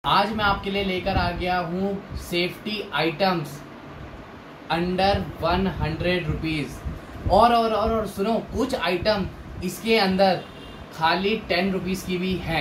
आज मैं आपके लिए लेकर आ गया हूँ सेफ्टी आइटम्स अंडर 100 रुपीज और सुनो, कुछ आइटम इसके अंदर खाली 10 रुपीज की भी हैं।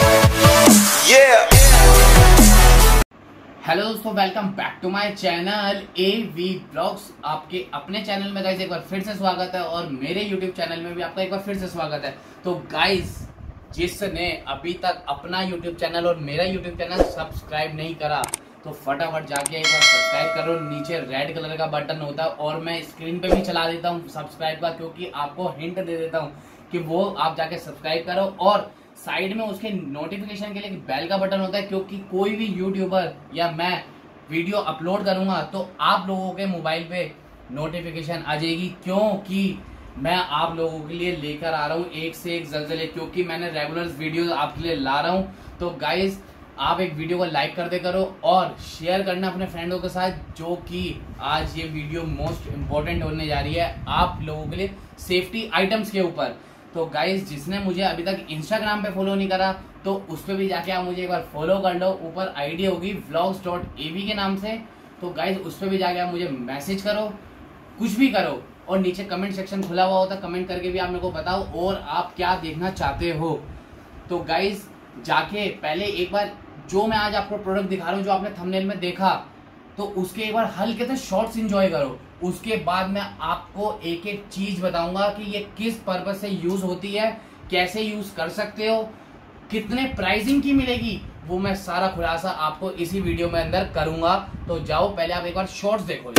हेलो दोस्तों, welcome back to my channel AV blogs. आपके अपने चैनल में गाइस एक बार फिर से स्वागत है और मेरे यूट्यूब चैनल में भी आपका एक बार फिर से स्वागत है। तो गाइस, जिसने अभी तक अपना यूट्यूब चैनल और मेरा यूट्यूब चैनल सब्सक्राइब नहीं करा तो फटाफट जाके एक बार सब्सक्राइब करो। नीचे रेड कलर का बटन होता है और मैं स्क्रीन पे भी चला देता हूँ सब्सक्राइब का, क्योंकि आपको हिंट दे देता हूँ कि वो आप जाके सब्सक्राइब करो। और साइड में उसके नोटिफिकेशन के लिए बेल का बटन होता है, क्योंकि कोई भी यूट्यूबर या मैं वीडियो अपलोड करूंगा तो आप लोगों के मोबाइल पे नोटिफिकेशन आ जाएगी, क्योंकि मैं आप लोगों के लिए लेकर आ रहा हूँ एक से एक ज़लज़ले, क्योंकि मैंने रेगुलर वीडियो आपके लिए ला रहा हूँ। तो गाइज, आप एक वीडियो को लाइक कर दे करो और शेयर करना अपने फ्रेंडों के साथ, जो कि आज ये वीडियो मोस्ट इम्पोर्टेंट होने जा रही है आप लोगों के लिए सेफ्टी आइटम्स के ऊपर। तो गाइज, जिसने मुझे अभी तक इंस्टाग्राम पे फॉलो नहीं करा तो उस पर भी जाके आप मुझे एक बार फॉलो कर लो। ऊपर आईडी होगी vlogs.av के नाम से। तो गाइज, उस पर भी जाके आप मुझे मैसेज करो, कुछ भी करो, और नीचे कमेंट सेक्शन खुला हुआ होता है, कमेंट करके भी आप मेरे को बताओ और आप क्या देखना चाहते हो। तो गाइज, जाके पहले एक बार जो मैं आज आपको प्रोडक्ट दिखा रहा हूँ, जो आपने थंबनेल में देखा, तो उसके एक बार हल्के से शॉर्ट्स एंजॉय करो। उसके बाद मैं आपको एक एक चीज बताऊंगा कि ये किस पर्पज से यूज होती है, कैसे यूज कर सकते हो, कितने प्राइसिंग की मिलेगी, वो मैं सारा खुलासा आपको इसी वीडियो में अंदर करूंगा। तो जाओ, पहले आप एक बार शॉर्ट्स देखो।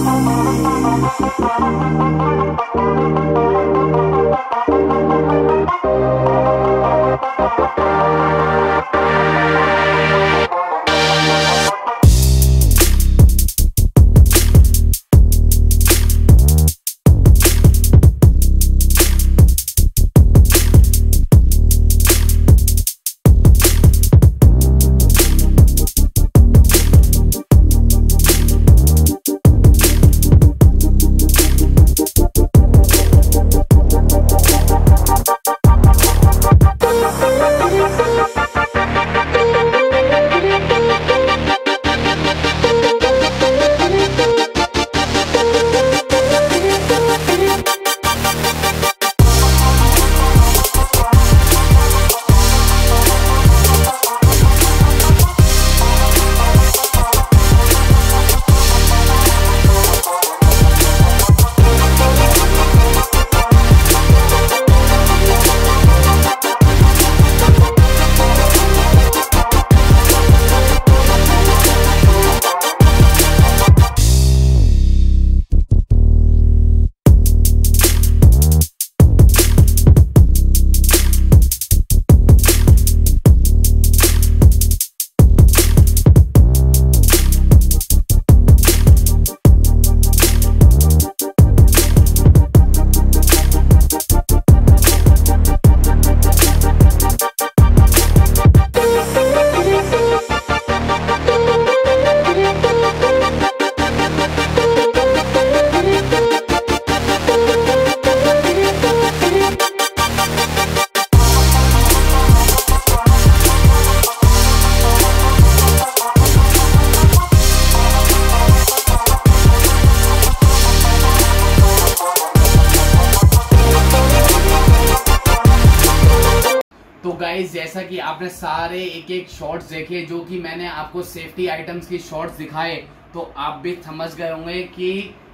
तो गाइज, जैसा कि आपने सारे एक एक शॉर्ट्स देखे, जो कि मैंने आपको सेफ्टी आइटम्स की शॉर्ट्स दिखाए, तो आप भी समझ गए होंगे कि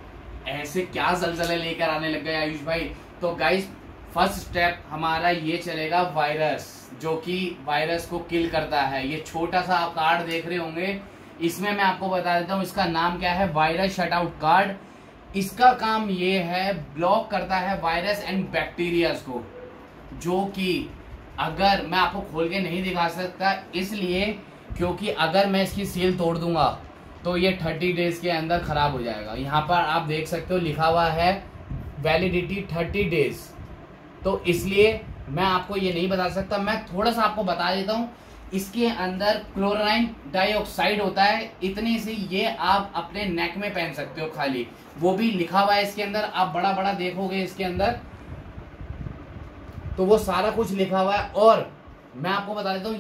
ऐसे क्या ज़लज़ले लेकर आने लग गए आयुष भाई। तो गाइज, फर्स्ट स्टेप हमारा ये चलेगा वायरस, जो कि वायरस को किल करता है। ये छोटा सा आप कार्ड देख रहे होंगे, इसमें मैं आपको बता देता हूँ इसका नाम क्या है, वायरस शटआउट कार्ड। इसका काम ये है, ब्लॉक करता है वायरस एंड बैक्टीरियाज को, जो कि अगर मैं आपको खोल के नहीं दिखा सकता इसलिए क्योंकि अगर मैं इसकी सील तोड़ दूंगा तो ये 30 डेज के अंदर खराब हो जाएगा। यहाँ पर आप देख सकते हो लिखा हुआ है वैलिडिटी 30 डेज। तो इसलिए मैं आपको ये नहीं बता सकता, मैं थोड़ा सा आपको बता देता हूँ। इसके अंदर क्लोराइन डाइऑक्साइड होता है, इतनी सी ये आप अपने नेक में पहन सकते हो खाली, वो भी लिखा हुआ है इसके अंदर, आप बड़ा बड़ा देखोगे इसके अंदर तो वो सारा कुछ लिखा हुआ है। और मैं आपको बता देता हूँ ये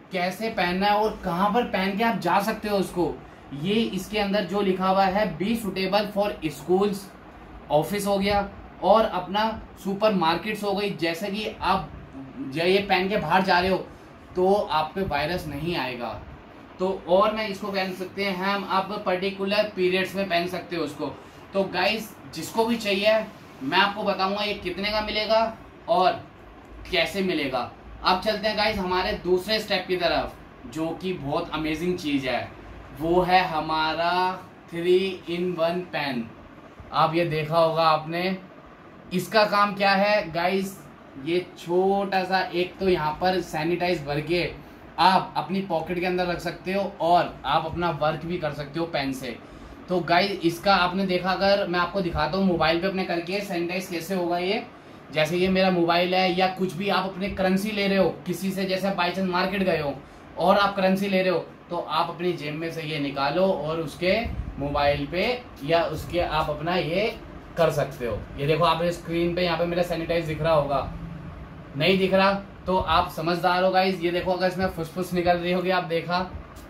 कैसे पहनना है और कहां पर पहन के आप जा सकते हो उसको, ये इसके अंदर जो लिखा हुआ है, be suitable for schools, office हो गया और अपना सुपर मार्केट्स हो गई। जैसे कि आप ये पहन के बाहर जा रहे हो तो आप पे वायरस नहीं आएगा। तो और मैं इसको पहन सकते हैं हम, आप पर्टिकुलर पीरियड्स में पहन सकते हो उसको। तो गाइस जिसको भी चाहिए मैं आपको बताऊंगा ये कितने का मिलेगा और कैसे मिलेगा। अब चलते हैं गाइस हमारे दूसरे स्टेप की तरफ, जो कि बहुत अमेजिंग चीज है, वो है हमारा 3-in-1 पेन। आप ये देखा होगा आपने। इसका काम क्या है गाइस, ये छोटा सा एक तो यहाँ पर सैनिटाइज भर के आप अपनी पॉकेट के अंदर रख सकते हो और आप अपना वर्क भी कर सकते हो पेन से। तो गाइस इसका आपने देखा, अगर मैं आपको दिखाता हूँ मोबाइल पे अपने करके सैनिटाइज कैसे होगा ये। जैसे ये मेरा मोबाइल है या कुछ भी आप अपने करेंसी ले रहे हो किसी से, जैसे बाई चांस मार्केट गए हो और आप करेंसी ले रहे हो, तो आप अपनी जेब में से ये निकालो और उसके मोबाइल पे या उसके आप अपना ये कर सकते हो। ये देखो आपने स्क्रीन पे यहाँ पे मेरा सैनिटाइज दिख रहा होगा, नहीं दिख रहा तो आप समझदार हो गाइस। ये देखो अगर इसमें फुसफुस निकल रही होगी, आप देखा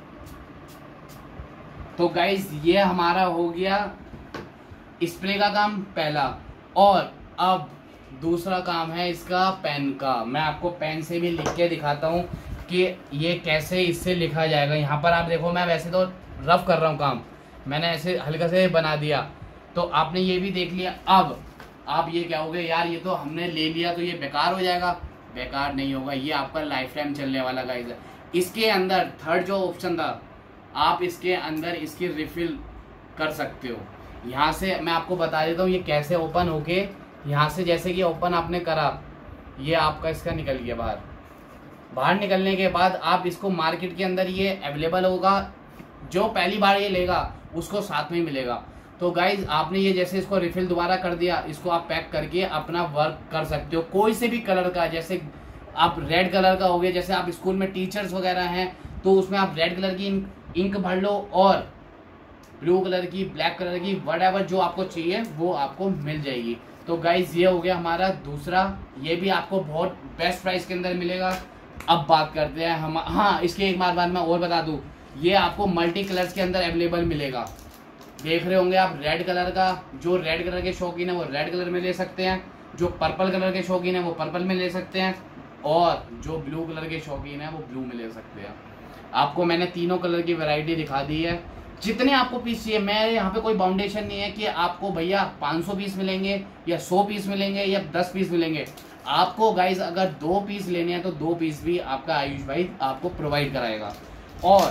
तो गाइस ये हमारा हो गया स्प्रे का काम पहला। और अब दूसरा काम है इसका पेन का। मैं आपको पेन से भी लिख के दिखाता हूँ कि ये कैसे इससे लिखा जाएगा। यहाँ पर आप देखो, मैं वैसे तो रफ कर रहा हूँ काम, मैंने ऐसे हल्का से बना दिया, तो आपने ये भी देख लिया। अब आप ये क्या हो गए, यार ये तो हमने ले लिया तो ये बेकार हो जाएगा। बेकार नहीं होगा, ये आपका लाइफ टाइम चलने वाला गाइस है। इसके अंदर थर्ड जो ऑप्शन था, आप इसके अंदर इसकी रिफिल कर सकते हो। यहाँ से मैं आपको बता देता हूँ ये कैसे ओपन होके, यहाँ से जैसे कि ओपन आपने करा, ये आपका इसका निकल गया बाहर। बाहर निकलने के बाद आप इसको मार्केट के अंदर ये अवेलेबल होगा, जो पहली बार ये लेगा उसको साथ में ही मिलेगा। तो गाइज आपने ये जैसे इसको रिफिल दोबारा कर दिया, इसको आप पैक करके अपना वर्क कर सकते हो कोई से भी कलर का। जैसे आप रेड कलर का हो गया, जैसे आप स्कूल में टीचर्स वगैरह हैं तो उसमें आप रेड कलर की इंक भर लो और ब्लू कलर की, ब्लैक कलर की, व्हाटएवर जो आपको चाहिए वो आपको मिल जाएगी। तो गाइज ये हो गया हमारा दूसरा, ये भी आपको बहुत बेस्ट प्राइस के अंदर मिलेगा। अब बात करते हैं हम, हाँ इसके एक बार बाद मैं और बता दूं, ये आपको मल्टी कलर्स के अंदर अवेलेबल मिलेगा। देख रहे होंगे आप रेड कलर का, जो रेड कलर के शौकीन है वो रेड कलर में ले सकते हैं, जो पर्पल कलर के शौकीन है वो पर्पल में ले सकते हैं, और जो ब्लू कलर के शौकीन है वो ब्लू में ले सकते हैं। आपको मैंने तीनों कलर की वैरायटी दिखा दी है। जितने आपको पीस चाहिए, मैं यहाँ पे कोई बाउंडेशन नहीं है कि आपको भैया 500 पीस मिलेंगे या 100 पीस मिलेंगे या 10 पीस मिलेंगे। आपको गाइज अगर 2 पीस लेने हैं तो 2 पीस भी आपका आयुष भाई आपको प्रोवाइड कराएगा। और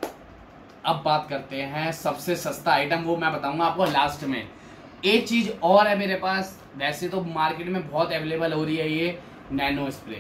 अब बात करते हैं सबसे सस्ता आइटम, वो मैं बताऊंगा आपको लास्ट में। एक चीज और है मेरे पास, वैसे तो मार्केट में बहुत अवेलेबल हो रही है ये नैनो स्प्रे,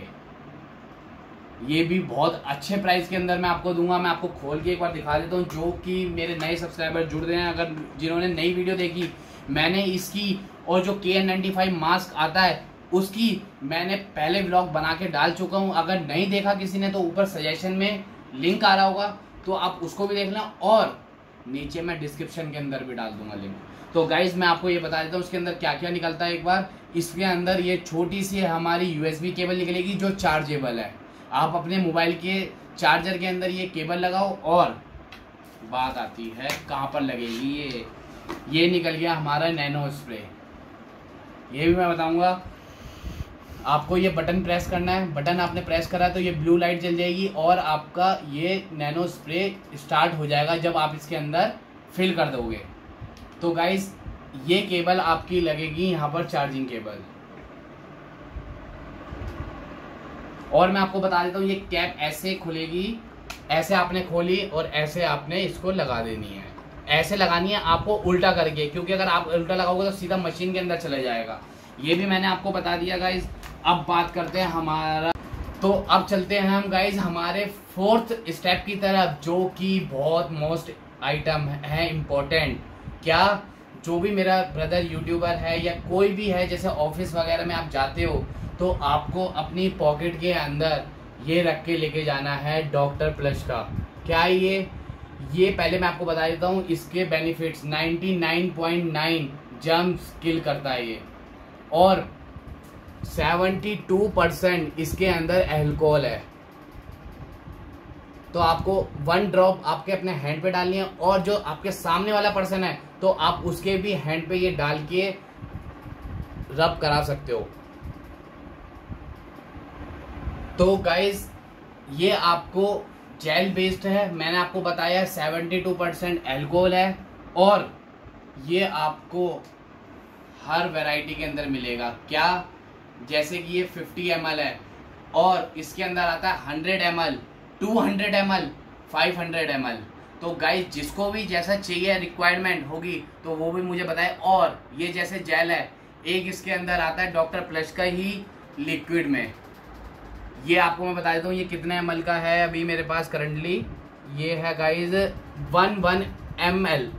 ये भी बहुत अच्छे प्राइस के अंदर मैं आपको दूंगा। मैं आपको खोल के एक बार दिखा देता हूँ, जो कि मेरे नए सब्सक्राइबर जुड़ रहे हैं, अगर जिन्होंने नई वीडियो देखी, मैंने इसकी और जो KN95 मास्क आता है उसकी मैंने पहले व्लॉग बना के डाल चुका हूँ। अगर नहीं देखा किसी ने तो ऊपर सजेशन में लिंक आ रहा होगा, तो आप उसको भी देख लें, और नीचे मैं डिस्क्रिप्शन के अंदर भी डाल दूंगा लिंक। तो गाइज मैं आपको ये बता देता हूँ उसके अंदर क्या क्या निकलता है। एक बार इसके अंदर ये छोटी सी हमारी USB केबल निकलेगी जो चार्जेबल है। आप अपने मोबाइल के चार्जर के अंदर ये केबल लगाओ, और बात आती है कहाँ पर लगेगी। ये निकल गया हमारा नैनो स्प्रे, ये भी मैं बताऊंगा। आपको ये बटन प्रेस करना है, बटन आपने प्रेस करा तो ये ब्लू लाइट जल जाएगी और आपका ये नैनो स्प्रे स्टार्ट हो जाएगा जब आप इसके अंदर फिल कर दोगे। तो गाइस ये केबल आपकी लगेगी यहाँ पर चार्जिंग केबल। और मैं आपको बता देता हूँ ये कैप ऐसे खुलेगी, ऐसे आपने खोली और ऐसे आपने इसको लगा देनी है। ऐसे लगानी है आपको उल्टा करके, क्योंकि अगर आप उल्टा लगाओगे तो सीधा मशीन के अंदर चले जाएगा। ये भी मैंने आपको बता दिया गाइज। अब बात करते हैं हमारा, तो अब चलते हैं हम गाइज हमारे 4th स्टेप की तरफ, जो कि बहुत मोस्ट आइटम है इम्पोर्टेंट। क्या, जो भी मेरा ब्रदर यूट्यूबर है या कोई भी है, जैसे ऑफिस वगैरह में आप जाते हो तो आपको अपनी पॉकेट के अंदर ये रख के लेके जाना है डॉक्टर प्लस का। क्या ये पहले मैं आपको बता देता हूँ इसके बेनिफिट्स। 99.9 जर्म्स किल करता है ये, और 72% इसके अंदर अल्कोहल है। तो आपको 1 ड्रॉप आपके अपने हैंड पे डालनी है, और जो आपके सामने वाला पर्सन है तो आप उसके भी हैंड पे ये डाल के रब करा सकते हो। तो गाइस ये आपको जेल बेस्ड है, मैंने आपको बताया 72% अल्कोहल है, और ये आपको हर वैरायटी के अंदर मिलेगा। क्या, जैसे कि ये 50 ml है और इसके अंदर आता है 100 ml, 200 ml, 500 ml। तो गाइस जिसको भी जैसा चाहिए रिक्वायरमेंट होगी तो वो भी मुझे बताए। और ये जैसे जेल है, एक इसके अंदर आता है डॉक्टर प्लस का ही लिक्विड में, ये आपको मैं बता देता हूँ ये कितने ml का है अभी मेरे पास करंटली। ये है गाइस 1 ml,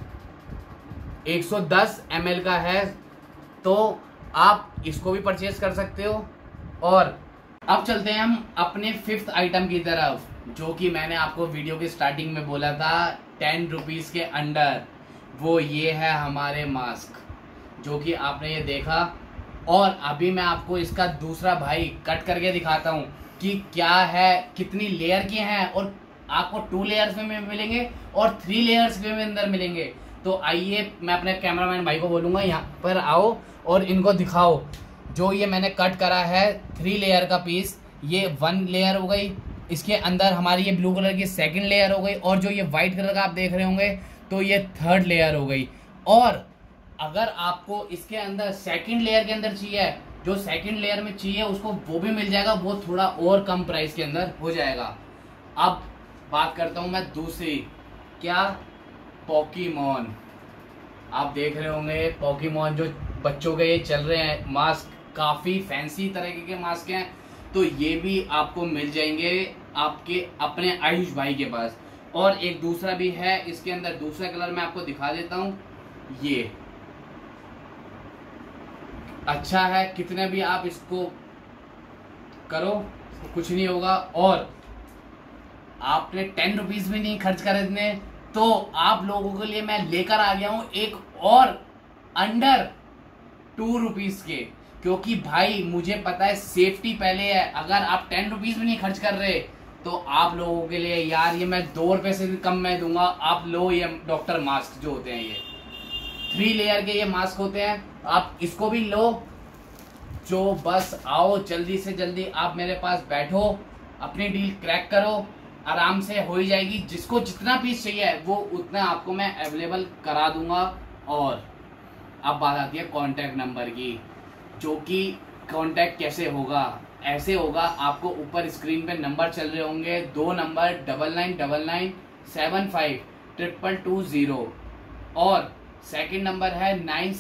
110 ml का है, तो आप इसको भी परचेज कर सकते हो। और अब चलते हैं हम अपने 5th आइटम की तरफ, जो कि मैंने आपको वीडियो की स्टार्टिंग में बोला था 10 रुपीज के अंडर। वो ये है हमारे मास्क, जो कि आपने ये देखा। और अभी मैं आपको इसका दूसरा भाई कट करके दिखाता हूँ कि क्या है, कितनी लेयर के हैं, और आपको 2 लेयर्स में मिलेंगे और 3 लेयर्स में अंदर मिलेंगे। तो आइए मैं अपने कैमरामैन भाई को बोलूँगा यहाँ पर आओ और इनको दिखाओ। जो ये मैंने कट करा है 3 लेयर का पीस, ये 1 लेयर हो गई, इसके अंदर हमारी ये ब्लू कलर की 2nd लेयर हो गई, और जो ये वाइट कलर का आप देख रहे होंगे तो ये 3rd लेयर हो गई। और अगर आपको इसके अंदर 2nd लेयर के अंदर चाहिए, जो 2nd लेयर में चाहिए उसको वो भी मिल जाएगा, वो थोड़ा और कम प्राइस के अंदर हो जाएगा। अब बात करता हूँ मैं दूसरी, क्या, पोकेमॉन। आप देख रहे होंगे पोकेमॉन जो बच्चों के ये चल रहे हैं मास्क, काफी फैंसी तरीके के मास्क हैं, तो ये भी आपको मिल जाएंगे आपके अपने आयुष भाई के पास। और एक दूसरा भी है, इसके अंदर दूसरा कलर मैं आपको दिखा देता हूँ, ये अच्छा है, कितने भी आप इसको करो कुछ नहीं होगा। और आपने 10 रुपीज भी नहीं खर्च करे इतने, तो आप लोगों के लिए मैं लेकर आ गया हूं एक और अंडर 2 रुपीज के, क्योंकि भाई मुझे पता है सेफ्टी पहले है। अगर आप 10 रुपीज भी नहीं खर्च कर रहे तो आप लोगों के लिए यार ये मैं 2 रुपए से भी कम में दूंगा। आप लो ये डॉक्टर मास्क जो होते हैं, ये 3 लेयर के ये मास्क होते हैं, आप इसको भी लो। जो बस आओ जल्दी से जल्दी आप मेरे पास बैठो, अपनी डील क्रैक करो, आराम से हो ही जाएगी। जिसको जितना पीस चाहिए वो उतना आपको मैं अवेलेबल करा दूंगा। और अब बात आती है कांटेक्ट नंबर की, जो कि कांटेक्ट कैसे होगा, ऐसे होगा, आपको ऊपर स्क्रीन पे नंबर चल रहे होंगे, 2 नंबर 9999752220, और 2nd नंबर है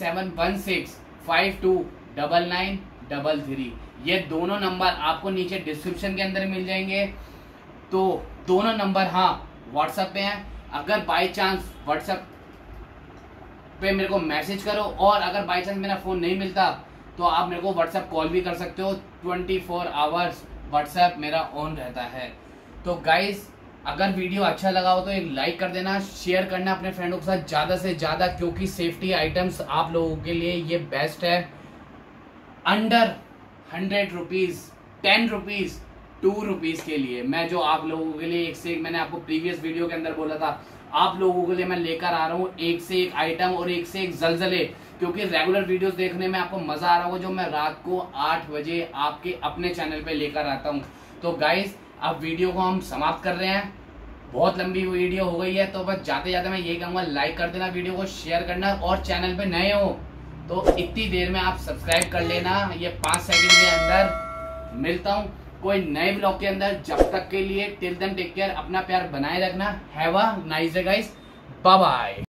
9716529933। ये दोनों नंबर आपको नीचे डिस्क्रिप्शन के अंदर मिल जाएंगे। तो दोनों नंबर हाँ व्हाट्सएप पे हैं, अगर बाय चांस व्हाट्सएप पे मेरे को मैसेज करो, और अगर बाय चांस मेरा फोन नहीं मिलता तो आप मेरे को व्हाट्सएप कॉल भी कर सकते हो। 24 आवर्स व्हाट्सएप मेरा ऑन रहता है। तो गाइस अगर वीडियो अच्छा लगा हो तो एक लाइक कर देना, शेयर करना अपने फ्रेंडों के साथ ज़्यादा से ज़्यादा, क्योंकि सेफ्टी आइटम्स आप लोगों के लिए ये बेस्ट है। अंडर 100 रुपीज़, 10 रुपीज़, 2 रुपीज़ के लिए मैं जो आप लोगों के लिए एक से एक, मैंने आपको प्रीवियस वीडियो के अंदर बोला था, आप लोगों के लिए मैं लेकर आ रहा हूँ एक से एक आइटम और एक से एक जलजले। क्योंकि रेगुलर वीडियोस देखने में आपको मजा आ रहा होगा जो मैं रात को 8 बजे आपके अपने चैनल पे लेकर आता हूँ। तो गाइस अब वीडियो को हम समाप्त कर रहे हैं, बहुत लंबी वीडियो हो गई है, तो बस जाते जाते मैं यही कहूँगा लाइक कर देना, वीडियो को शेयर करना, और चैनल पे नए हो तो इतनी देर में आप सब्सक्राइब कर लेना। ये 5 सेकंड के अंदर मिलता हूँ कोई नए ब्लॉग के अंदर। जब तक के लिए टिल देन टेक केयर, अपना प्यार बनाए रखना। Have a nice day guys, bye bye.